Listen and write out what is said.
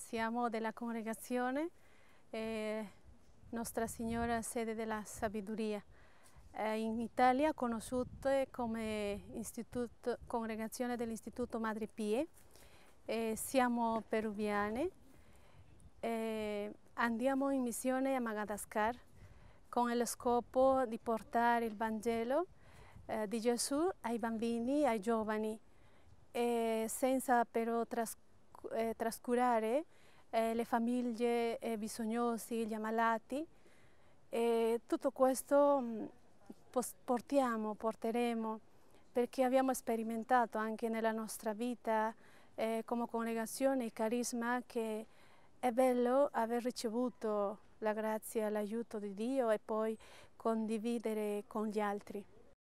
siamo della congregazione Nostra Signora Sede della Sabiduria, in Italia conosciute come congregazione dell'Istituto Madre Pie. Siamo peruviane, andiamo in missione a Madagascar con lo scopo di portare il Vangelo di Gesù ai bambini, ai giovani, senza però trascurare le famiglie bisognose, gli ammalati. Tutto questo porteremo perché abbiamo sperimentato anche nella nostra vita come congregazione il carisma che è bello aver ricevuto la grazia e l'aiuto di Dio e poi condividere con gli altri.